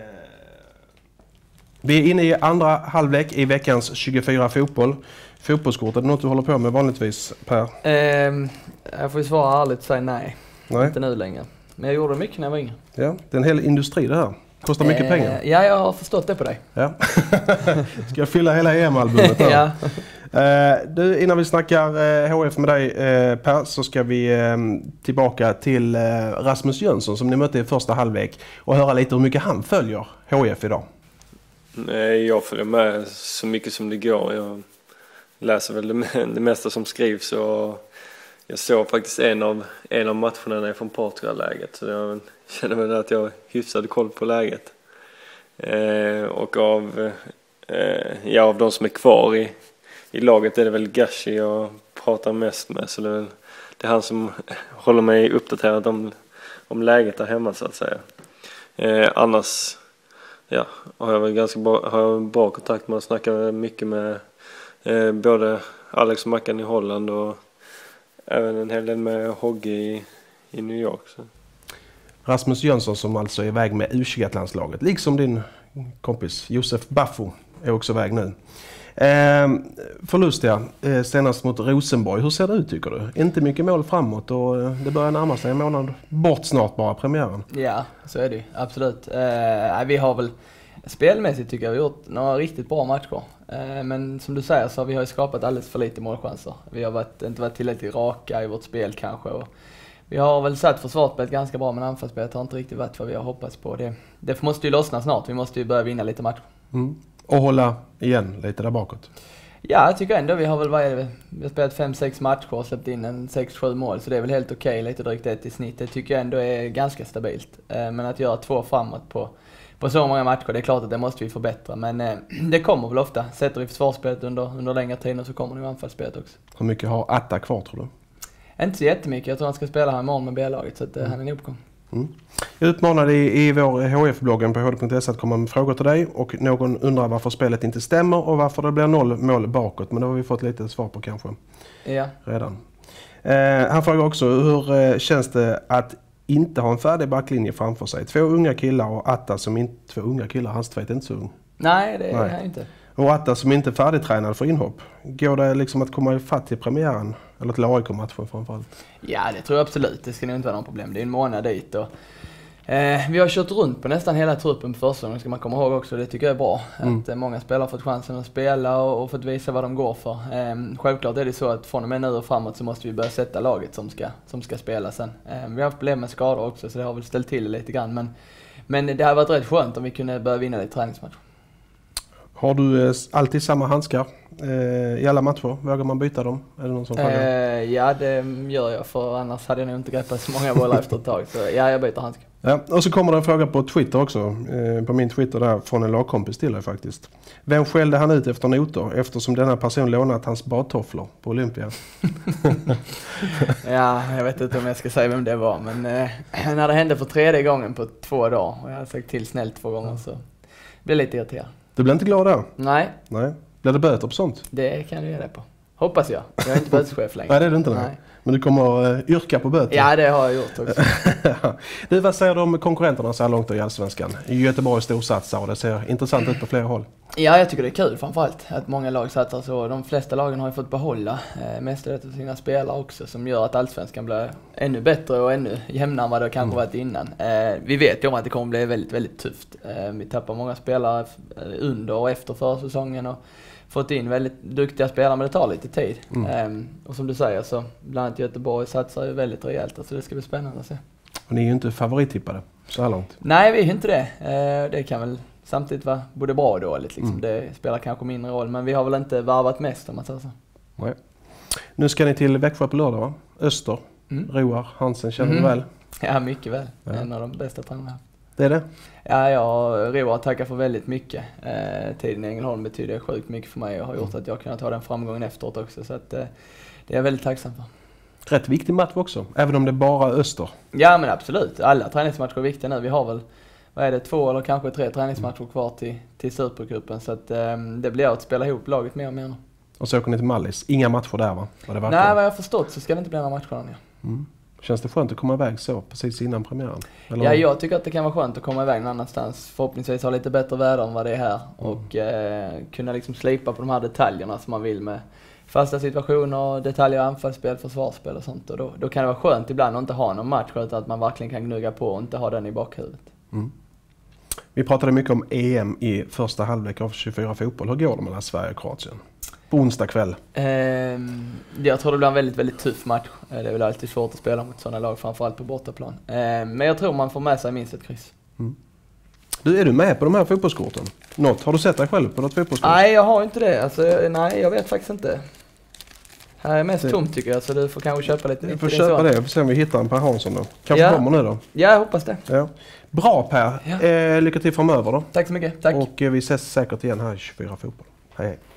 Vi är inne i andra halvlek i veckans 24 fotboll. Fotbollskort, är det något du håller på med vanligtvis, Per? Jag får ju svara ärligt och säga nej. Inte nu längre. Men jag gjorde mycket när jag var yngre. Ja, det är en hel industri det här. Kostar mycket pengar. Ja, jag har förstått det på dig. Ja. Ska jag fylla hela EM-albumet här? Ja. Du, innan vi snackar HF med dig, Per, så ska vi tillbaka till Rasmus Jönsson som ni mötte i första halvlek och höra lite hur mycket han följer HF idag. Nej, jag följer med så mycket som det går. Jag läser väl det mesta som skrivs och jag såg faktiskt en av matcherna från Portugal-läget, så jag känner väl att jag har hyfsad koll på läget. Och av de som är kvar i laget är det väl Gashi jag pratar mest med, så det är han som håller mig uppdaterad om läget där hemma, så att säga. Annars har jag väl har jag bra kontakt med att snacka mycket med både Alex och Mackan i Holland och även en hel del med Hogge i New York. Så. Rasmus Jönsson som alltså är iväg med U21-landslaget, liksom din kompis Josef Baffo är också iväg nu. Förlustiga senast mot Rosenborg. Hur ser det ut tycker du? Inte mycket mål framåt och det börjar närma sig en månad bort snart bara premiären. Ja, så är det absolut. Vi har väl spelmässigt tycker jag vi har gjort några riktigt bra matcher. Men som du säger så har vi skapat alldeles för lite målchanser. Vi har inte varit tillräckligt raka i vårt spel kanske. Och vi har väl satt försvarsspelet ganska bra, men anfallsspelet har inte riktigt varit vad vi har hoppats på. Det måste ju lossna snart. Vi måste ju börja vinna lite matcher. Mm. Och hålla igen lite där bakåt. Ja, jag tycker ändå vi har spelat 5-6 matcher och släppt in en 6-7 mål. Så det är väl helt okej, lite drygt 1 i snitt. Det tycker jag ändå är ganska stabilt. Men att göra 2 framåt på så många matcher, det är klart att det måste vi förbättra. Men det kommer väl ofta. Sätter vi försvarsspelet under längre tid och så kommer det ju anfallsspelet också. Hur mycket har Atta kvar tror du? Inte så jättemycket. Jag tror han ska spela här imorgon med B-laget, så att han är nog på gång. Jag utmanade i vår HF-bloggen på hd.se att komma med frågor till dig och någon undrar varför spelet inte stämmer och varför det blir 0 mål bakåt, men det har vi fått lite svar på kanske redan. Han frågar också hur känns det att inte ha en färdig backlinje framför sig? 2 unga killar och Atta som inte... 2 unga killar, hans tveit inte så ung. Nej, det är han inte. Och Atta som inte är färdigtränad för inhopp. Går det liksom att komma ifatt till premiären? Eller till AIK-matchen framförallt? Ja, det tror jag absolut. Det ska nog inte vara någon problem. Det är en månad dit och vi har kört runt på nästan hela truppen på försäsongen, ska man komma ihåg också. Det tycker jag är bra. Att många spelare har fått chansen att spela och fått visa vad de går för. Självklart är det så att från och med nu och framåt så måste vi börja sätta laget som ska spela sen. Vi har haft problem med skador också, så det har väl ställt till lite grann. Men det har varit rätt skönt om vi kunde börja vinna lite träningsmatcher. Har du alltid samma handskar i alla matcher? Vågar man byta dem? Är det någon som frågar? Ja, det gör jag, för annars hade jag nog inte greppat så många bollar efter ett tag. Så ja, jag byter handskar. Ja, och så kommer det en fråga på Twitter också. På min Twitter där från en lagkompis till dig faktiskt. Vem skällde han ut efter noter eftersom denna person lånat hans badtofflor på Olympia? Ja, jag vet inte om jag ska säga vem det var. Men när det hände för 3:e gången på 2 dagar och jag hade sagt till snällt 2 gånger så blev jag lite irriterad. Du blev inte glad där? Nej. Blir det böter på sånt? Det kan du göra på. Hoppas jag. Jag är inte böteschef längre. Nej, det är du inte. Nej. Men du kommer yrka på böter? Ja, det har jag gjort också. Du, vad säger du om konkurrenterna så här långt i Allsvenskan? Göteborg storsatsar och det ser intressant ut på flera håll. Ja, jag tycker det är kul framförallt att många lag satsar så. De flesta lagen har ju fått behålla mestadels av sina spelare också, som gör att Allsvenskan blir ännu bättre och ännu jämnare än vad det kanske varit innan. Vi vet ju om att det kommer bli väldigt, väldigt tufft. Vi tappar många spelare under och efter försäsongen och fått in väldigt duktiga spelare, men det tar lite tid. Och som du säger så bland annat Göteborg satsar ju väldigt rejält, så det ska bli spännande att se. Och ni är ju inte favorittippade så här långt. Nej, vi är inte det. Det kan väl samtidigt vara både bra och dåligt. Liksom. Det spelar kanske mindre roll, men vi har väl inte varvat mest om man säger så. Nej. Nu ska ni till Växjö på lördag, va? Öster, Roar Hansen känner du väl? Ja, mycket väl. En av de bästa tränarna. Det är det? Ja, jag Roar tackar för väldigt mycket. Tiden i Ängelholm betyder sjukt mycket för mig och har gjort att jag kunnat ta den framgången efteråt också. Så att, det är jag väldigt tacksam för. Rätt viktig match också, även om det är bara Öster. Ja, men absolut. Alla träningsmatcher är viktiga nu. Vi har väl 2 eller kanske 3 träningsmatcher kvar till Supercupen. Så att, det blir att spela ihop laget mer och mer. Och så åker ni till Mallis. Inga matcher där, va? Nej, vad jag har förstått så ska det inte bli några matcher där. Känns det skönt att komma iväg så precis innan premiären? Eller? Ja, jag tycker att det kan vara skönt att komma iväg någon annanstans. Förhoppningsvis ha lite bättre väder än vad det är här. Och kunna liksom slipa på de här detaljerna som man vill med fasta situationer, detaljer, anfallsspel, försvarsspel och sånt. Och då kan det vara skönt ibland att inte ha någon match, utan att man verkligen kan gnugga på och inte ha den i bakhuvudet. Vi pratade mycket om EM i första halvlek av 24 fotboll. Hur går det mellan Sverige och Kroatien? På onsdag kväll. Jag tror det blir en väldigt, väldigt tuff match. Det är väl alltid svårt att spela mot sådana lag, framförallt på bortaplan. Men jag tror man får med sig minst ett kryss. Du, är du med på de här fotbollskorten? Har du sett dig själv på något fotbollskort? Nej, jag har inte det. Nej, jag vet faktiskt inte. Här är mest tomt tycker jag, så du får kanske köpa lite nytt. Vi får köpa det och se om vi hittar en Per Hansson då. Kanske kommer nu då. Ja, jag hoppas det. Ja. Bra Per, lycka till framöver då. Tack så mycket. Tack. Och vi ses säkert igen här i 24 fotboll. Hej hej.